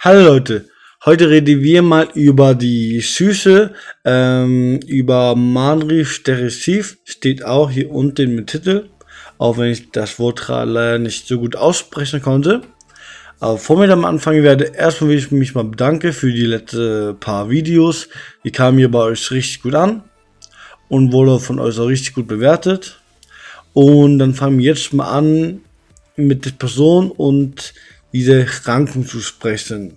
Hallo Leute, heute reden wir mal über die Süße, über Manrif Derecif, steht auch hier unten im Titel, auch wenn ich das Wort leider nicht so gut aussprechen konnte. Aber bevor wir am Anfang werde, erstmal will ich mich mal bedanken für die letzten paar Videos. Die kamen hier bei euch richtig gut an und wurde von euch auch richtig gut bewertet. Und dann fangen wir jetzt mal an, mit der Person und diese Erkrankung zu sprechen.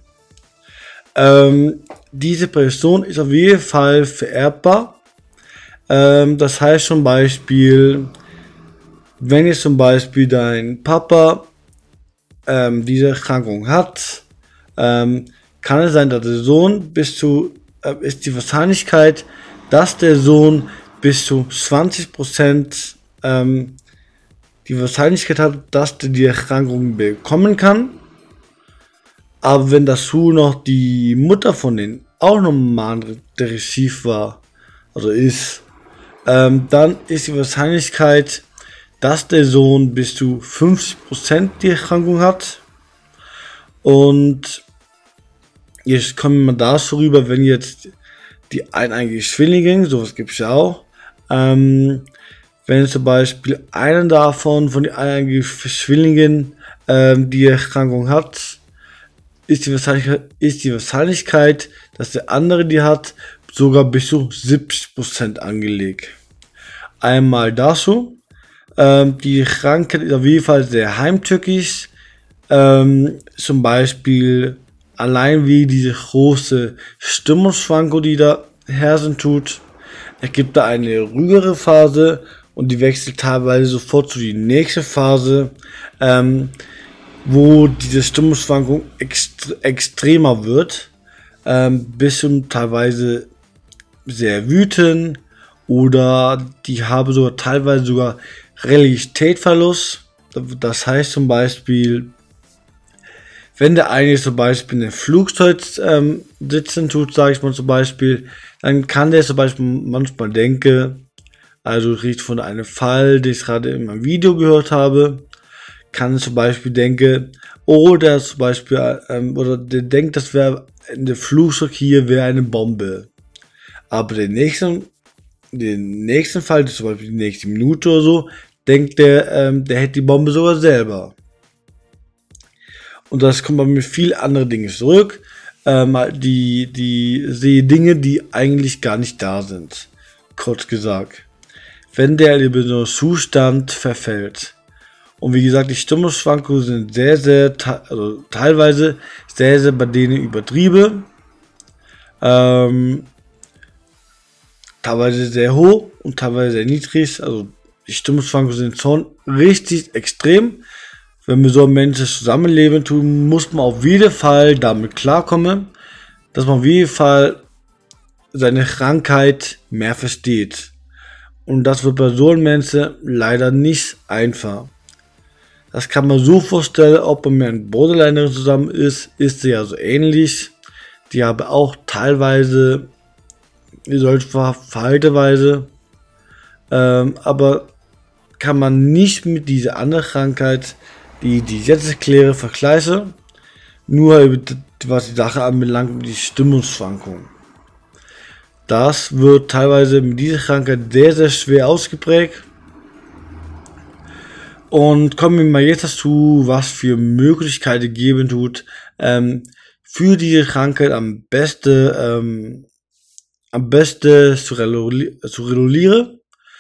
Diese Person ist auf jeden Fall vererbbar. Das heißt zum Beispiel, wenn jetzt zum Beispiel dein Papa diese Erkrankung hat, kann es sein, dass der Sohn ist die Wahrscheinlichkeit, dass der Sohn bis zu 20% die Wahrscheinlichkeit hat, dass der die Erkrankung bekommen kann. Aber wenn dazu noch die Mutter von denen auch noch Manrif Derecif war, also ist, dann ist die Wahrscheinlichkeit, dass der Sohn bis zu 50% die Erkrankung hat. Und jetzt kommen wir mal dazu rüber, wenn jetzt die eineigigen Zwillinge, sowas gibt es ja auch, wenn zum Beispiel einer davon, von den eineigigen Zwillingen, die Erkrankung hat, ist die Wahrscheinlichkeit, dass der andere die hat, sogar bis zu 70% angelegt. Einmal dazu. Die Krankheit ist auf jeden Fall sehr heimtückisch. Zum Beispiel allein wie diese große Stimmungsschwankung, die da herrschen tut. Es gibt da eine ruhigere Phase und die wechselt teilweise sofort zu die nächste Phase, wo diese Stimmungsschwankung extremer wird, bis zum teilweise sehr wütend, oder die haben sogar teilweise sogar Realitätsverlust. Das heißt zum Beispiel, wenn der eine zum Beispiel in einem Flugzeug sitzen tut, sage ich mal zum Beispiel, dann kann der zum Beispiel manchmal denken, also riecht von einem Fall, den ich gerade in meinem Video gehört habe, kann zum Beispiel denken, oder zum Beispiel, oder der denkt, das wäre in der Flugzeug hier wäre eine Bombe. Aber den nächsten Fall, zum Beispiel die nächste Minute oder so, denkt der hätte die Bombe sogar selber. Und das kommt bei mir viel andere Dinge zurück. Die sehe Dinge, die eigentlich gar nicht da sind. Kurz gesagt. Wenn der in so Zustand verfällt. Und wie gesagt, die Stimmungsschwankungen sind also teilweise sehr bei denen übertrieben. Teilweise sehr hoch und teilweise sehr niedrig. Also die Stimmungsschwankungen sind schon richtig extrem. Wenn wir so Menschen zusammenleben tun, muss man auf jeden Fall damit klarkommen, dass man auf jeden Fall seine Krankheit mehr versteht. Und das wird bei so einem Menschen leider nicht einfach. Das kann man so vorstellen, ob man mit einem Borderliner zusammen ist sie ja so ähnlich. Die haben auch teilweise solche Verhaltensweise, aber kann man nicht mit dieser anderen Krankheit, die ich jetzt erkläre, vergleichen. Nur was die Sache anbelangt, die Stimmungsschwankung. Das wird teilweise mit dieser Krankheit sehr schwer ausgeprägt. Und kommen wir mal jetzt dazu, was für Möglichkeiten geben tut, für diese Krankheit am besten zu regulieren.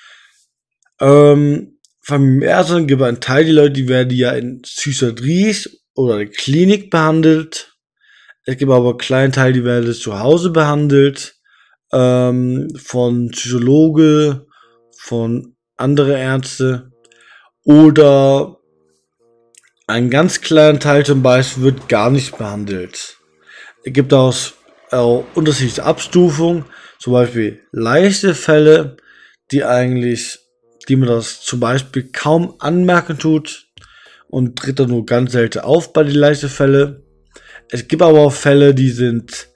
Vom ersten gibt es einen Teil, die Leute, die werden ja in Psychiatrie oder in Klinik behandelt. Es gibt aber einen kleinen Teil, die werden zu Hause behandelt, von Psychologen, von anderen Ärzten. Oder ein ganz kleiner Teil zum Beispiel wird gar nicht behandelt. Es gibt auch unterschiedliche Abstufungen, zum Beispiel leichte Fälle, die man das zum Beispiel kaum anmerken tut und tritt dann nur ganz selten auf bei den leichten Fällen. Es gibt aber auch Fälle, die sind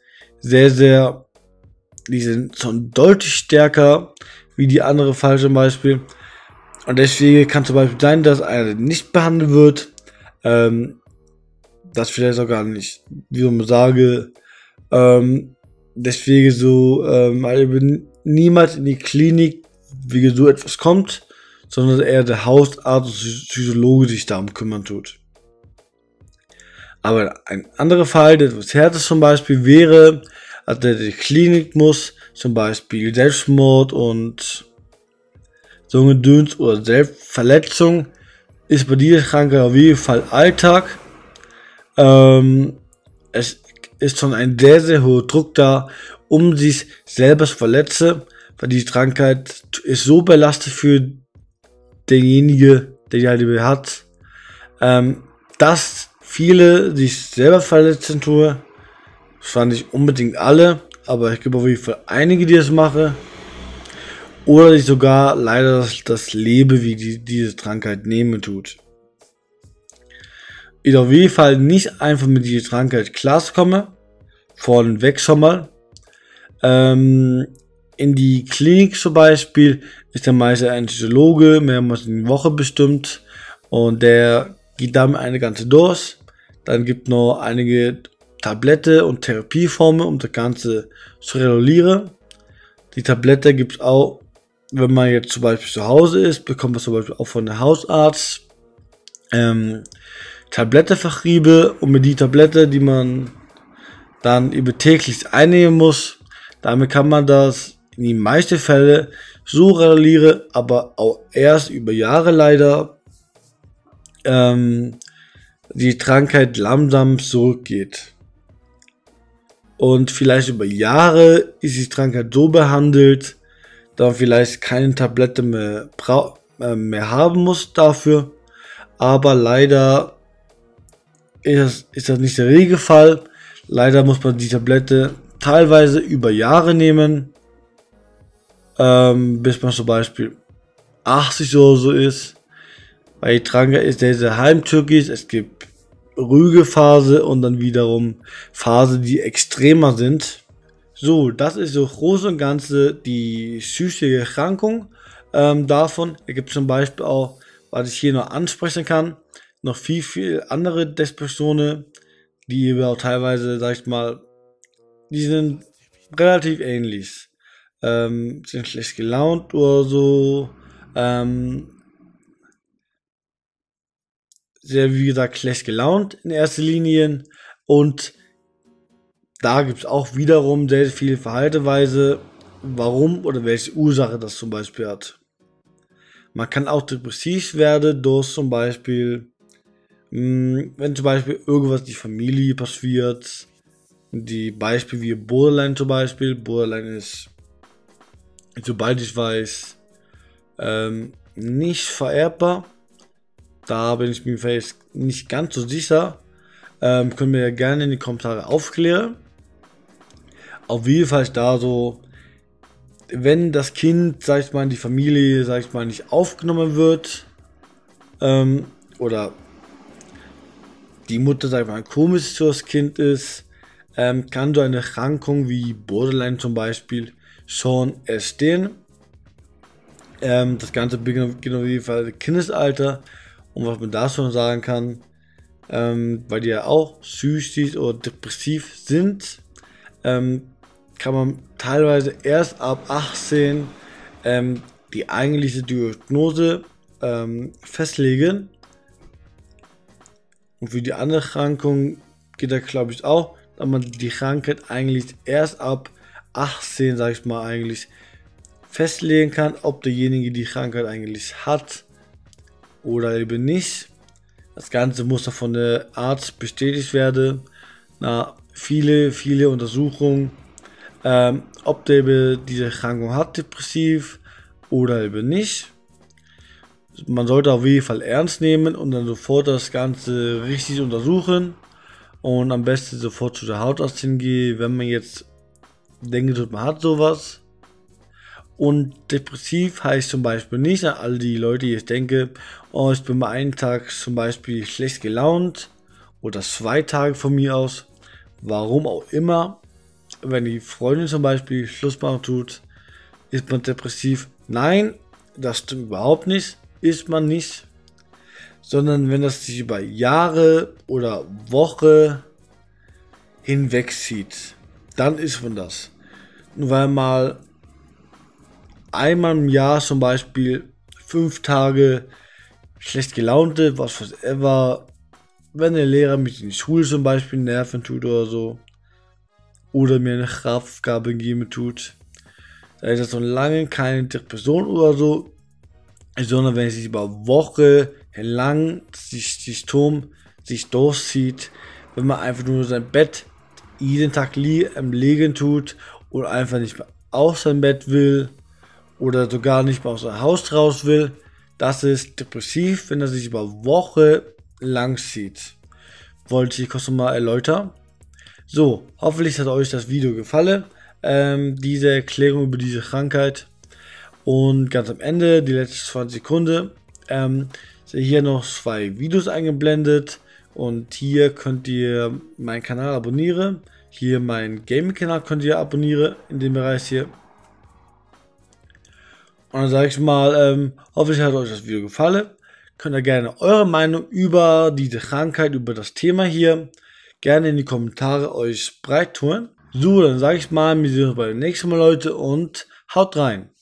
schon deutlich stärker wie die andere Fälle zum Beispiel. Und deswegen kann zum Beispiel sein, dass einer nicht behandelt wird, das vielleicht auch gar nicht, wie man sage, deswegen so, also niemals in die Klinik wegen so etwas kommt, sondern eher der Hausarzt und Psychologe sich darum kümmern tut. Aber ein anderer Fall, der etwas härter zum Beispiel wäre, also der in die Klinik muss, zum Beispiel Selbstmord und so ein Gedöns oder Selbstverletzung, ist bei dieser Krankheit auf jeden Fall Alltag. Es ist schon ein sehr, sehr hoher Druck da, um sich selber zu verletzen, weil die Krankheit ist so belastet für denjenigen, der die halt hat, dass viele sich selber verletzen tun. Das fand ich unbedingt alle, aber ich glaube auf jeden Fall einige, die das machen. Oder sich sogar leider das Leben wie diese Krankheit nehmen tut. Ist auf jeden Fall nicht einfach mit dieser Krankheit klarzukommen. Vorneweg schon mal. In die Klinik zum Beispiel ist der meiste ein Psychologe, mehrmals in der Woche bestimmt. Und der geht damit eine ganze durch. Dann gibt noch einige Tablette und Therapieformen, um das Ganze zu regulieren. Die Tablette gibt es auch, wenn man jetzt zum Beispiel zu Hause ist, bekommt man zum Beispiel auch von der Hausarzt Tablette verschrieben, und mit die Tablette, die man dann über täglich einnehmen muss, damit kann man das in den meisten Fällen so regulieren, aber auch erst über Jahre leider die Krankheit langsam zurückgeht. Und vielleicht über Jahre ist die Krankheit so behandelt, da man vielleicht keine Tablette mehr haben muss dafür. Aber leider ist das nicht der Regelfall. Leider muss man die Tablette teilweise über Jahre nehmen, bis man zum Beispiel 80 oder so ist. Weil die Krankheit ist sehr heimtückisch. Es gibt ruhige Phase und dann wiederum Phasen, die extremer sind. So, das ist so groß und ganze die psychische Erkrankung davon. Es gibt zum Beispiel auch, was ich hier noch ansprechen kann, noch viel andere Depressionen, die wir auch teilweise, sag ich mal, die sind relativ ähnlich. Sind schlecht gelaunt oder so. Sehr, wie gesagt, schlecht gelaunt in erster Linie. Und da gibt es auch wiederum sehr viele Verhaltensweise, warum oder welche Ursache das zum Beispiel hat. Man kann auch depressiv werden durch zum Beispiel, wenn zum Beispiel irgendwas in die Familie passiert. Die Beispiele wie Borderline zum Beispiel. Borderline ist, sobald ich weiß, nicht vererbbar. Da bin ich mir vielleicht nicht ganz so sicher. Können wir ja gerne in die Kommentare aufklären. Auf jeden Fall ist da so, wenn das Kind, sag ich mal, in die Familie, sag ich mal, nicht aufgenommen wird, oder die Mutter, sag ich mal, komisch für das Kind ist, kann so eine Erkrankung wie Borderline zum Beispiel schon entstehen. Das Ganze beginnt auf jeden Fall im Kindesalter. Und was man da schon sagen kann, weil die ja auch süchtig oder depressiv sind, kann man teilweise erst ab 18 die eigentliche Diagnose festlegen. Und für die andere Erkrankung geht da, glaube ich, auch, dass man die Krankheit eigentlich erst ab 18, sag ich mal, eigentlich festlegen kann, ob derjenige die Krankheit eigentlich hat oder eben nicht. Das Ganze muss dann von der Arzt bestätigt werden, nach viele Untersuchungen, ob der eben diese Erkrankung hat, depressiv oder eben nicht. Man sollte auf jeden Fall ernst nehmen und dann sofort das Ganze richtig untersuchen und am besten sofort zu der Hautarzt hingehen, wenn man jetzt denkt, man hat sowas. Und depressiv heißt zum Beispiel nicht an all die Leute, die jetzt denken, oh, ich bin mal einen Tag zum Beispiel schlecht gelaunt oder 2 Tage von mir aus, warum auch immer, wenn die Freundin zum Beispiel Schluss machen tut, ist man depressiv. Nein, das stimmt überhaupt nicht, ist man nicht, sondern wenn das sich über Jahre oder Woche hinwegzieht, dann ist man das. Nur weil mal einmal im Jahr zum Beispiel 5 Tage schlecht gelaunte, was ever, wenn der Lehrer mich in die Schule zum Beispiel nerven tut oder so, oder mir eine Aufgabe geben tut, da ist das so lange keine Depression oder so, sondern wenn es sich über Woche lang sich durchzieht, wenn man einfach nur sein Bett jeden Tag legen tut oder einfach nicht mehr aus seinem Bett will oder sogar nicht mehr aus dem Haus raus will, das ist depressiv, wenn das sich über Woche lang zieht. Wollte ich kurz mal erläutern. So, hoffentlich hat euch das Video gefallen, diese Erklärung über diese Krankheit. Und ganz am Ende, die letzten 20 Sekunden, sind hier noch 2 Videos eingeblendet. Und hier könnt ihr meinen Kanal abonnieren. Hier meinen Gaming-Kanal könnt ihr abonnieren, in dem Bereich hier. Und dann sage ich mal, hoffentlich hat euch das Video gefallen. Könnt ihr gerne eure Meinung über diese Krankheit, über das Thema hier, gerne in die Kommentare euch breit tun. So, dann sage ich mal, wir sehen uns beim nächsten Mal, Leute, und haut rein.